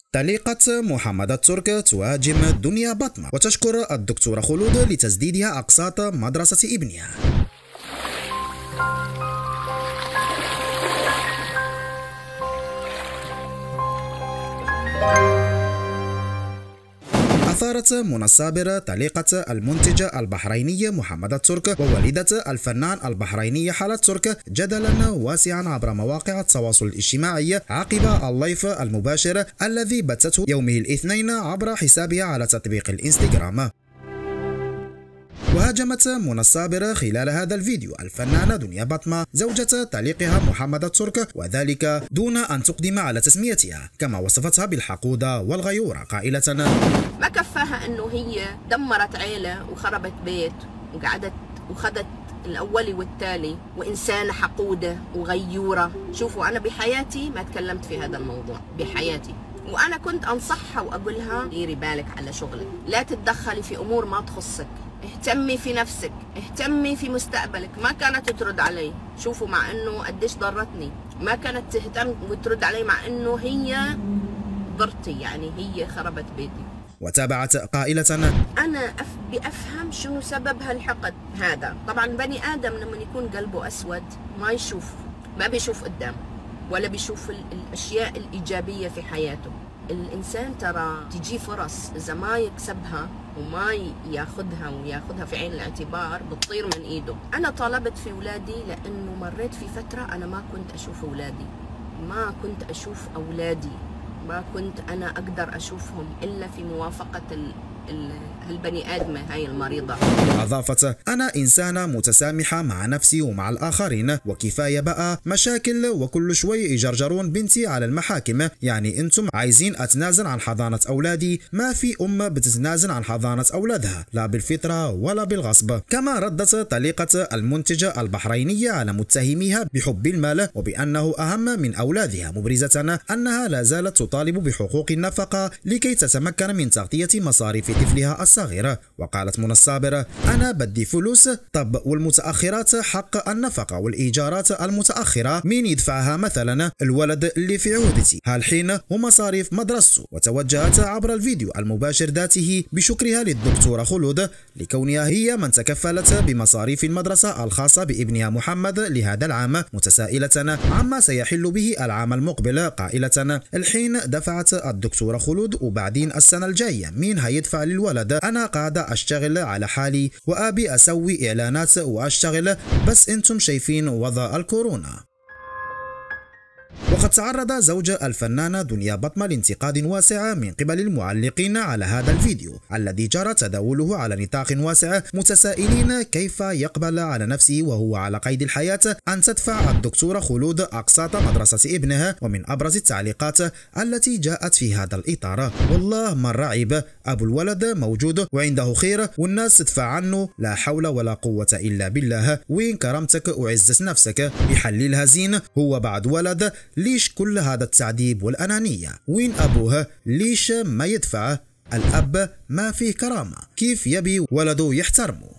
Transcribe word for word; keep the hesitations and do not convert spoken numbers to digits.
تعليقت محمد الترك تهاجم دنيا بطمة وتشكر الدكتورة خلود لتسديدها أقساط مدرسة ابنها. أثارت منى الصابر تعليقة المنتجة البحرينية محمد الترك ووالدة الفنان البحريني حلا الترك جدلا واسعا عبر مواقع التواصل الاجتماعي عقب اللايف المباشر الذي بثته يومه الاثنين عبر حسابها على تطبيق الانستغرام. وهاجمت منى الصابر خلال هذا الفيديو الفنانة دنيا بطمة زوجة تعليقها محمد الترك، وذلك دون أن تقدم على تسميتها، كما وصفتها بالحقودة والغيورة قائلة: ما كفاها أنه هي دمرت عيلة وخربت بيت وقعدت وخدت الأولي والتالي وإنسانة حقودة وغيورة. شوفوا، أنا بحياتي ما تكلمت في هذا الموضوع بحياتي، وأنا كنت أنصحها وأقولها ديري بالك على شغلك، لا تتدخلي في أمور ما تخصك، اهتمي في نفسك، اهتمي في مستقبلك. ما كانت ترد علي، شوفوا مع انه قديش ضرتني، ما كانت تهتم وترد علي مع انه هي ضرتي، يعني هي خربت بيتي. وتابعت قائلة: انا أف بأفهم شنو سبب هالحقد هذا. طبعا بني ادم لما يكون قلبه اسود ما يشوف، ما بيشوف قدامه ولا بيشوف الاشياء الايجابية في حياته. الإنسان ترى تجي فرص إذا ما يكسبها وما ياخذها وياخذها في عين الاعتبار بتطير من إيده. أنا طالبت في أولادي لأنه مريت في فترة أنا ما كنت أشوف أولادي، ما كنت أشوف أولادي، ما كنت أنا أقدر أشوفهم إلا في موافقة ال البني آدمة هاي المريضة. أضافت: أنا إنسانة متسامحة مع نفسي ومع الآخرين، وكفاية بقى مشاكل وكل شوي يجرجرون بنتي على المحاكم. يعني أنتم عايزين أتنازل عن حضانة أولادي؟ ما في أم بتتنازل عن حضانة أولادها، لا بالفطرة ولا بالغصب. كما ردت تعليقة المنتجة البحرينية على متهميها بحب المال وبأنه أهم من أولادها، مبرزة أنها لا زالت تطالب بحقوق النفقة لكي تتمكن من تغطية مصاريف طفلها الصغيرة. وقالت منى الصابر: أنا بدي فلوس، طب والمتأخرات حق النفقة والإيجارات المتأخرة مين يدفعها؟ مثلا الولد اللي في عهدتي هالحين ومصاريف مدرسته. وتوجهت عبر الفيديو المباشر ذاته بشكرها للدكتورة خلود لكونها هي من تكفلت بمصاريف المدرسة الخاصة بابنها محمد لهذا العام، متسائلة عما سيحل به العام المقبل، قائلة: الحين دفعت الدكتورة خلود وبعدين السنة الجاية مين هيدفع للولد؟ أنا قاعدة أشتغل على حالي وأبي أسوي إعلانات وأشتغل، بس أنتم شايفين وضع الكورونا. وقد تعرض زوج الفنانة دنيا بطمة لانتقاد واسع من قبل المعلقين على هذا الفيديو الذي جرى تداوله على نطاق واسع، متسائلين كيف يقبل على نفسه وهو على قيد الحياة أن تدفع الدكتورة خلود أقساط مدرسة ابنها. ومن أبرز التعليقات التي جاءت في هذا الإطار: والله مرة عيب، أبو الولد موجود وعنده خير والناس تدفع عنه، لا حول ولا قوة إلا بالله، وين كرامتك وعزة نفسك؟ يحللها زين، هو بعد ولد، ليش كل هذا التعذيب والأنانية؟ وين أبوها؟ ليش ما يدفع؟ الأب ما فيه كرامة، كيف يبي ولده يحترمه؟